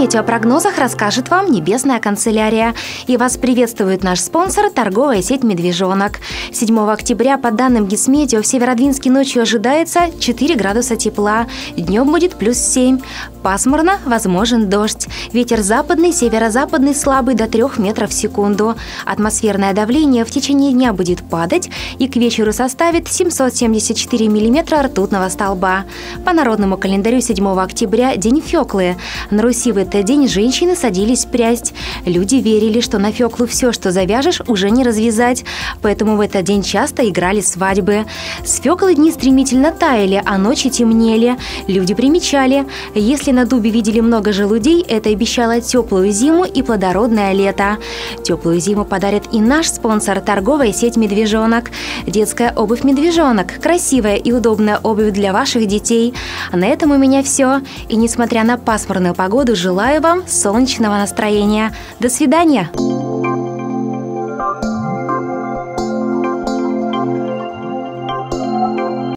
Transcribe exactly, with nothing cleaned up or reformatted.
метеопрогнозах расскажет вам Небесная канцелярия. И вас приветствует наш спонсор – торговая сеть «Медвежонок». седьмого октября, по данным Гисметео, в Северодвинске ночью ожидается четыре градуса тепла, днем будет плюс семь. Пасмурно, возможен дождь. Ветер западный, северо-западный слабый до трёх метров в секунду. Атмосферное давление в течение дня будет падать и к вечеру составит семьсот семьдесят четыре миллиметра ртутного столба. По народному календарю седьмого октября – день Фёклы. На Руси в этот день женщины садились прясть. Люди верили, что на Фёклу все, что завяжешь, уже не развязать. Поэтому в этот день часто играли свадьбы. С Фёклы дни стремительно таяли, а ночи темнели. Люди примечали. Если на дубе видели много желудей, это обещало теплую зиму и плодородное лето. Теплую зиму подарит и наш спонсор – торговая сеть «Медвежонок». Детская обувь «Медвежонок». Красивая и удобная обувь для ваших детей. На этом у меня все. И несмотря на пасмурную погоду, желаю вам солнечного настроения. До свидания!